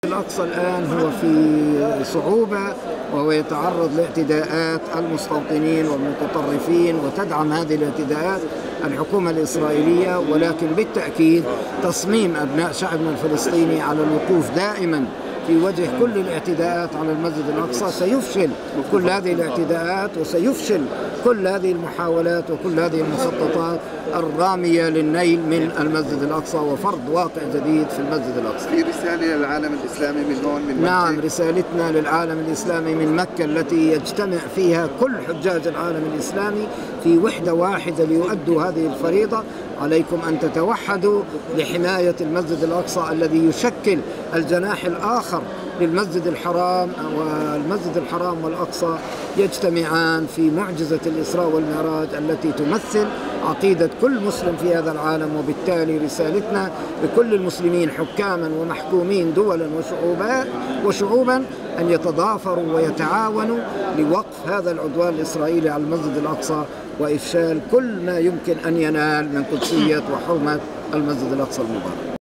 الأقصى الآن هو في صعوبة، وهو يتعرض لاعتداءات المستوطنين والمتطرفين، وتدعم هذه الاعتداءات الحكومة الإسرائيلية. ولكن بالتأكيد تصميم أبناء شعبنا الفلسطيني على الوقوف دائما في وجه كل الاعتداءات على المسجد الأقصى. سيفشل كل هذه الاعتداءات، وسيفشل كل هذه المحاولات وكل هذه المخططات الرامية للنيل من المسجد الأقصى وفرض واقع جديد في المسجد الأقصى. في رسالة للعالم الإسلامي من هون من مكة؟ نعم، رسالتنا للعالم الإسلامي من مكة التي يجتمع فيها كل حجاج العالم الإسلامي في وحدة واحدة ليؤدوا هذه الفريضة. عليكم أن تتوحدوا لحماية المسجد الأقصى الذي يشكل الجناح الآخر للمسجد الحرام، والمسجد الحرام والأقصى يجتمعان في معجزة الإسراء والمعراج التي تمثل عقيدة كل مسلم في هذا العالم. وبالتالي رسالتنا لكل المسلمين حكاما ومحكومين دولا وشعوبا أن يتضافروا ويتعاونوا لوقف هذا العدوان الإسرائيلي على المسجد الأقصى وإفشال كل ما يمكن أن ينال من قدسية وحرمة المسجد الأقصى المبارك.